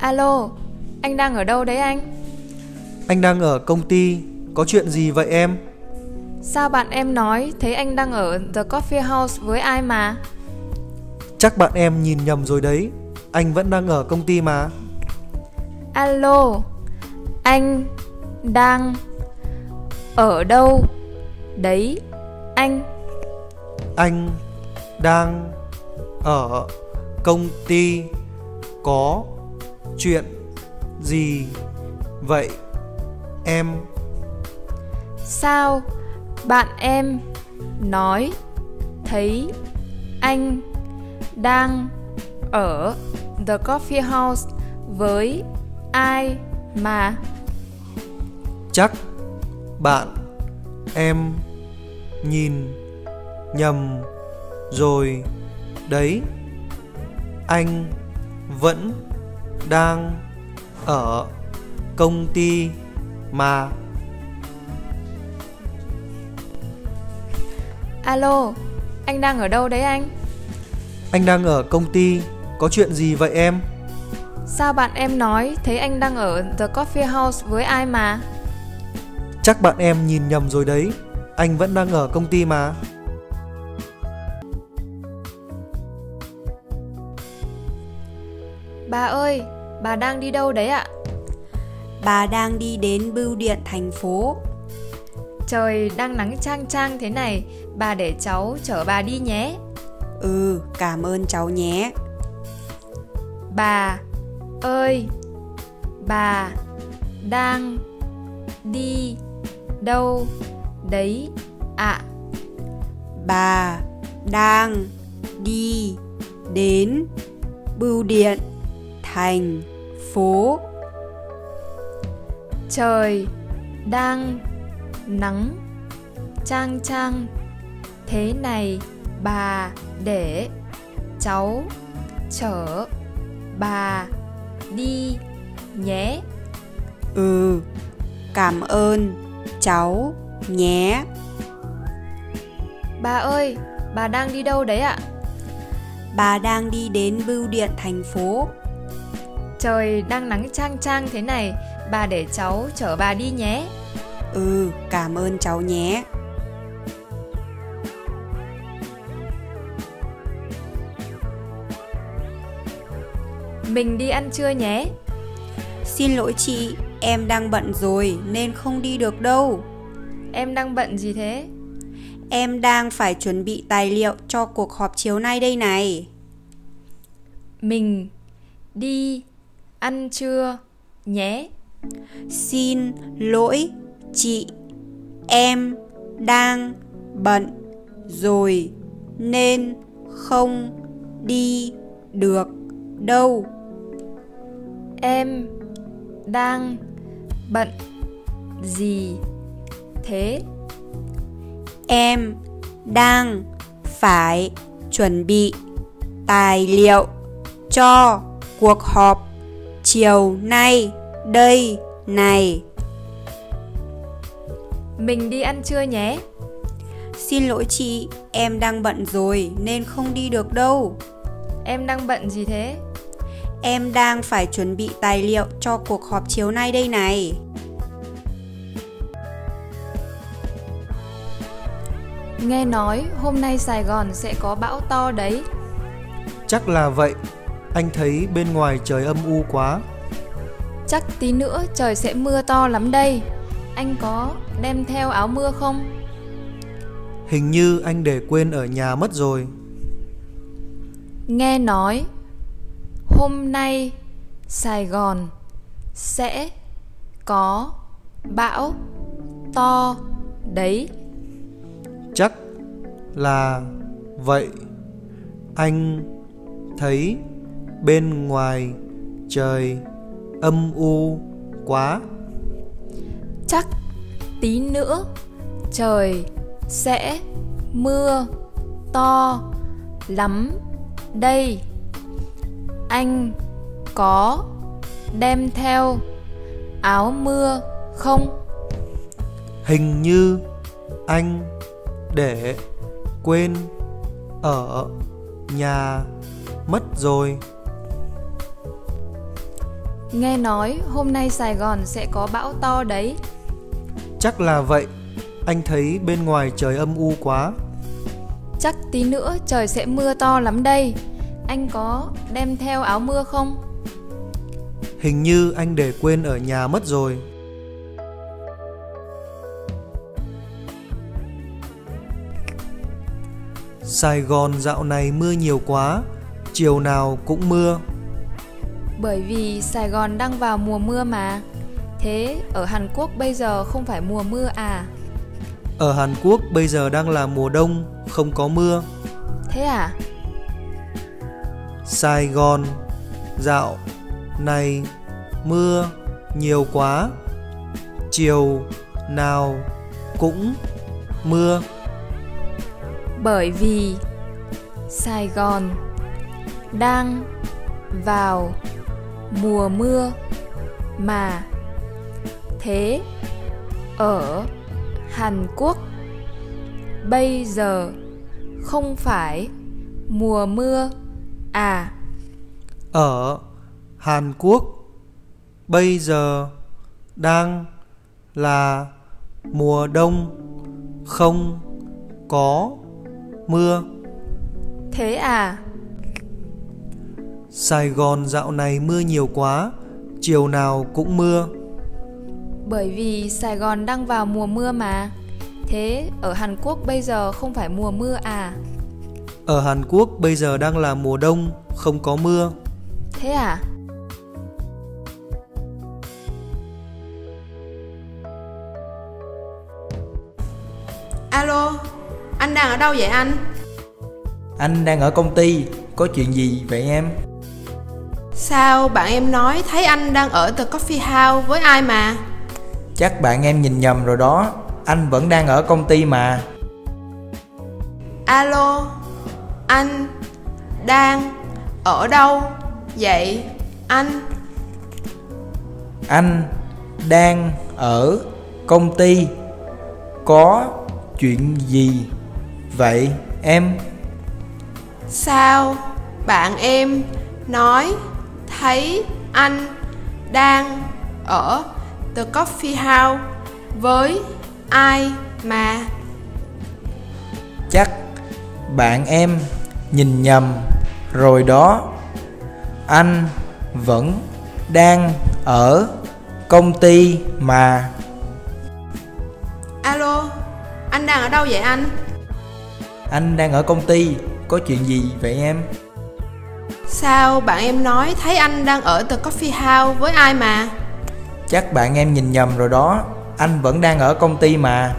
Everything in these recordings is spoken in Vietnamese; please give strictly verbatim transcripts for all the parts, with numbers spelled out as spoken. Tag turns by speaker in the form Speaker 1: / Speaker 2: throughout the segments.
Speaker 1: Alo, anh đang ở đâu đấy anh?
Speaker 2: Anh đang ở công ty, có chuyện gì vậy em?
Speaker 1: Sao bạn em nói thấy anh đang ở The Coffee House với ai mà?
Speaker 2: Chắc bạn em nhìn nhầm rồi đấy, anh vẫn đang ở công ty mà.
Speaker 1: Alo, anh đang ở đâu đấy anh?
Speaker 2: Anh đang ở công ty, có chuyện gì vậy em?
Speaker 1: Sao bạn em nói thấy anh đang ở The Coffee House với ai mà?
Speaker 2: Chắc bạn em nhìn nhầm rồi đấy, anh vẫn đang ở công ty mà.
Speaker 1: Alo, anh đang ở đâu đấy anh?
Speaker 2: Anh đang ở công ty, có chuyện gì vậy em?
Speaker 1: Sao bạn em nói thấy anh đang ở The Coffee House với ai mà?
Speaker 2: Chắc bạn em nhìn nhầm rồi đấy, anh vẫn đang ở công ty mà.
Speaker 1: Bà ơi, bà đang đi đâu đấy ạ?
Speaker 3: Bà đang đi đến bưu điện thành phố.
Speaker 1: Trời đang nắng chang chang thế này, bà để cháu chở bà đi nhé.
Speaker 3: Ừ, cảm ơn cháu nhé.
Speaker 1: Bà ơi, bà đang đi đâu đấy ạ?
Speaker 3: Bà đang đi đến bưu điện thành phố.
Speaker 1: Trời đang nắng chang chang thế này, bà để cháu chở bà đi nhé.
Speaker 3: Ừ, cảm ơn cháu nhé.
Speaker 1: Bà ơi, bà đang đi đâu đấy ạ?
Speaker 3: Bà đang đi đến bưu điện thành phố.
Speaker 1: Trời đang nắng chang chang thế này, bà để cháu chở bà đi nhé.
Speaker 3: Ừ, cảm ơn cháu nhé.
Speaker 1: Mình đi ăn trưa nhé.
Speaker 3: Xin lỗi chị, em đang bận rồi nên không đi được đâu.
Speaker 1: Em đang bận gì thế?
Speaker 3: Em đang phải chuẩn bị tài liệu cho cuộc họp chiều nay đây này.
Speaker 1: Mình đi ăn trưa nhé.
Speaker 3: Xin lỗi chị, em đang bận rồi nên không đi được đâu.
Speaker 1: Em đang bận gì thế?
Speaker 3: Em đang phải chuẩn bị tài liệu cho cuộc họp chiều nay đây này.
Speaker 1: Mình đi ăn trưa nhé.
Speaker 3: Xin lỗi chị, em đang bận rồi nên không đi được đâu.
Speaker 1: Em đang bận gì thế?
Speaker 3: Em đang phải chuẩn bị tài liệu cho cuộc họp chiều nay đây này.
Speaker 1: Nghe nói hôm nay Sài Gòn sẽ có bão to đấy.
Speaker 2: Chắc là vậy, anh thấy bên ngoài trời âm u quá.
Speaker 1: Chắc tí nữa trời sẽ mưa to lắm đây. Anh có đem theo áo mưa không?
Speaker 2: Hình như anh để quên ở nhà mất rồi.
Speaker 1: Nghe nói hôm nay Sài Gòn sẽ có bão to đấy.
Speaker 2: Chắc là vậy, anh thấy bên ngoài trời âm u quá.
Speaker 1: Chắc tí nữa trời sẽ mưa to lắm đây. Anh có đem theo áo mưa không?
Speaker 2: Hình như anh để quên ở nhà mất rồi.
Speaker 1: Nghe nói hôm nay Sài Gòn sẽ có bão to đấy.
Speaker 2: Chắc là vậy. Anh thấy bên ngoài trời âm u quá.
Speaker 1: Chắc tí nữa trời sẽ mưa to lắm đây. Anh có đem theo áo mưa không?
Speaker 2: Hình như anh để quên ở nhà mất rồi. Sài Gòn dạo này mưa nhiều quá, chiều nào cũng mưa.
Speaker 1: Bởi vì Sài Gòn đang vào mùa mưa mà. Thế ở Hàn Quốc bây giờ không phải mùa mưa à?
Speaker 2: Ở Hàn Quốc bây giờ đang là mùa đông, không có mưa.
Speaker 1: Thế à?
Speaker 2: Sài Gòn dạo này mưa nhiều quá, chiều nào cũng mưa.
Speaker 1: Bởi vì Sài Gòn đang vào mùa mưa mà. Thế ở Hàn Quốc bây giờ không phải mùa mưa à?
Speaker 2: Ở Hàn Quốc bây giờ đang là mùa đông, không có mưa.
Speaker 1: Thế à?
Speaker 2: Sài Gòn dạo này mưa nhiều quá, chiều nào cũng mưa.
Speaker 1: Bởi vì Sài Gòn đang vào mùa mưa mà. Thế ở Hàn Quốc bây giờ không phải mùa mưa à?
Speaker 2: Ở Hàn Quốc bây giờ đang là mùa đông, không có mưa.
Speaker 1: Thế à?
Speaker 4: Alo, anh đang ở đâu vậy anh?
Speaker 5: Anh đang ở công ty, có chuyện gì vậy em?
Speaker 4: Sao bạn em nói thấy anh đang ở The Coffee House với ai mà?
Speaker 5: Chắc bạn em nhìn nhầm rồi đó, anh vẫn đang ở công ty mà.
Speaker 4: Alo, anh đang ở đâu vậy anh?
Speaker 5: Anh đang ở công ty, có chuyện gì vậy em?
Speaker 4: Sao bạn em nói thấy anh đang ở The Coffee House với ai mà?
Speaker 5: Chắc bạn em nhìn nhầm rồi đó, anh vẫn đang ở công ty mà.
Speaker 4: Alo, anh đang ở đâu vậy anh?
Speaker 5: Anh đang ở công ty, có chuyện gì vậy em?
Speaker 4: Sao bạn em nói thấy anh đang ở The Coffee House với ai mà?
Speaker 5: Chắc bạn em nhìn nhầm rồi đó, anh vẫn đang ở công ty mà.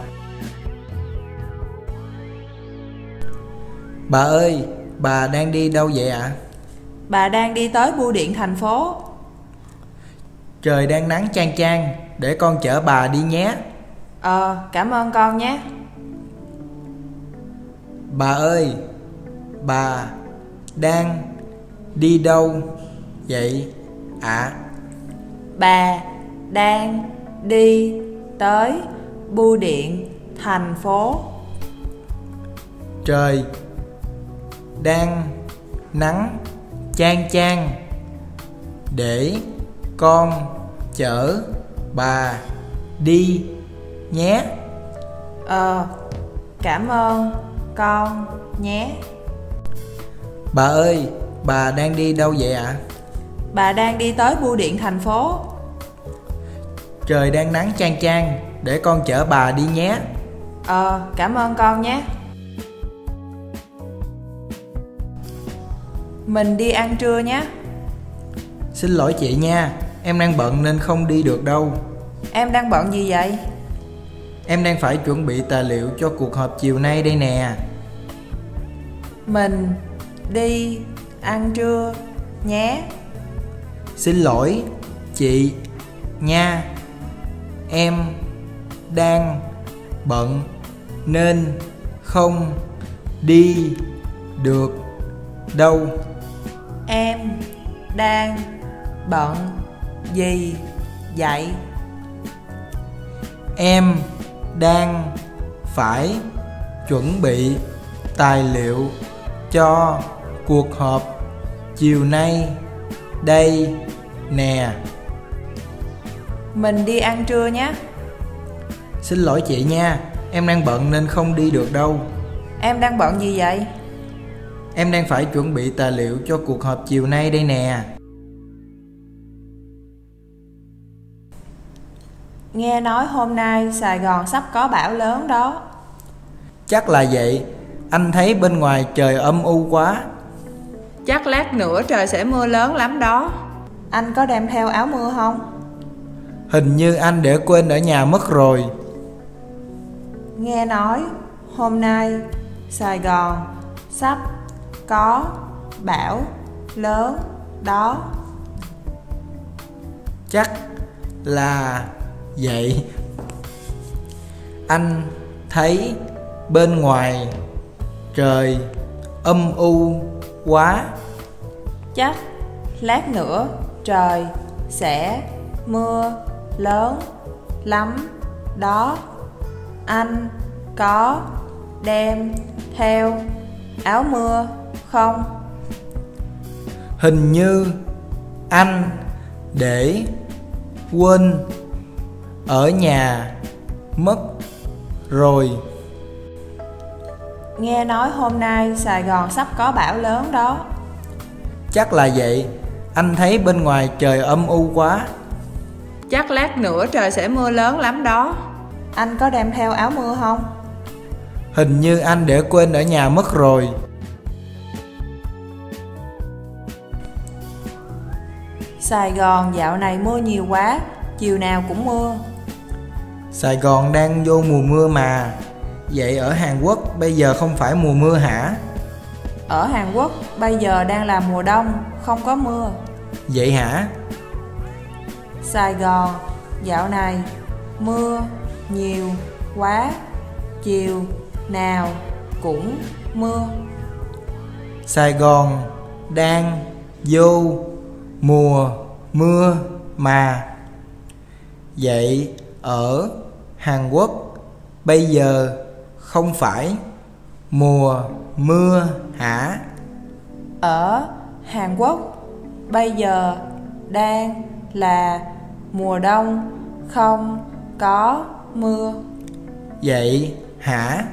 Speaker 5: Bà ơi, bà đang đi đâu vậy ạ? À?
Speaker 6: Bà đang đi tới bưu điện thành phố.
Speaker 5: Trời đang nắng chang chang, để con chở bà đi nhé.
Speaker 6: Ờ, cảm ơn con nhé.
Speaker 5: Bà ơi, bà đang đi đâu vậy ạ? À?
Speaker 6: Bà đang đi tới bưu điện thành phố.
Speaker 5: Trời đang nắng chang chang, để con chở bà đi nhé.
Speaker 6: Ờ, cảm ơn con nhé.
Speaker 5: Bà ơi, bà đang đi đâu vậy ạ? À?
Speaker 6: Bà đang đi tới bưu điện thành phố.
Speaker 5: Trời đang nắng chang chang, để con chở bà đi nhé.
Speaker 6: Ờ, cảm ơn con nhé. Mình đi ăn trưa nhé.
Speaker 5: Xin lỗi chị nha, em đang bận nên không đi được đâu.
Speaker 6: Em đang bận gì vậy?
Speaker 5: Em đang phải chuẩn bị tài liệu cho cuộc họp chiều nay đây nè.
Speaker 6: Mình đi ăn trưa nhé.
Speaker 5: Xin lỗi chị nha, em đang bận nên không đi được đâu.
Speaker 6: Em đang bận gì vậy?
Speaker 5: Em đang phải chuẩn bị tài liệu cho cuộc họp chiều nay đây nè.
Speaker 6: Mình đi ăn trưa nhé.
Speaker 5: Xin lỗi chị nha, em đang bận nên không đi được đâu.
Speaker 6: Em đang bận gì vậy?
Speaker 5: Em đang phải chuẩn bị tài liệu cho cuộc họp chiều nay đây nè.
Speaker 6: Nghe nói hôm nay Sài Gòn sắp có bão lớn đó.
Speaker 5: Chắc là vậy, anh thấy bên ngoài trời âm u quá.
Speaker 7: Chắc lát nữa trời sẽ mưa lớn lắm đó.
Speaker 6: Anh có đem theo áo mưa không?
Speaker 5: Hình như anh để quên ở nhà mất rồi.
Speaker 6: Nghe nói hôm nay Sài Gòn sắp có bão lớn đó.
Speaker 5: Chắc là vậy. Anh thấy bên ngoài trời âm u quá.
Speaker 6: Chắc lát nữa trời sẽ mưa lớn lắm đó. Anh có đem theo áo mưa không?
Speaker 5: Hình như anh để quên ở nhà mất rồi.
Speaker 6: Nghe nói hôm nay Sài Gòn sắp có bão lớn đó.
Speaker 5: Chắc là vậy, anh thấy bên ngoài trời âm u quá.
Speaker 7: Chắc lát nữa trời sẽ mưa lớn lắm đó.
Speaker 6: Anh có đem theo áo mưa không?
Speaker 5: Hình như anh để quên ở nhà mất rồi.
Speaker 6: Sài Gòn dạo này mưa nhiều quá, chiều nào cũng mưa.
Speaker 5: Sài Gòn đang vô mùa mưa mà. Vậy ở Hàn Quốc bây giờ không phải mùa mưa hả?
Speaker 6: Ở Hàn Quốc bây giờ đang là mùa đông, không có mưa.
Speaker 5: Vậy hả?
Speaker 6: Sài Gòn dạo này mưa nhiều quá, chiều nào cũng mưa.
Speaker 5: Sài Gòn đang vô mùa mưa mà. Vậy ở Hàn Quốc bây giờ không phải mùa mưa hả?
Speaker 6: Ở Hàn Quốc bây giờ đang là mùa đông, không có mưa.
Speaker 5: Vậy hả?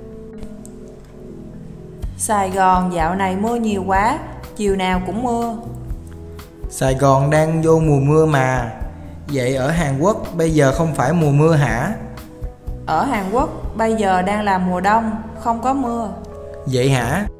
Speaker 6: Sài Gòn dạo này mưa nhiều quá, chiều nào cũng mưa.
Speaker 5: Sài Gòn đang vô mùa mưa mà. Vậy ở Hàn Quốc bây giờ không phải mùa mưa hả?
Speaker 6: Ở Hàn Quốc bây giờ đang là mùa đông, không có mưa.
Speaker 5: Vậy hả?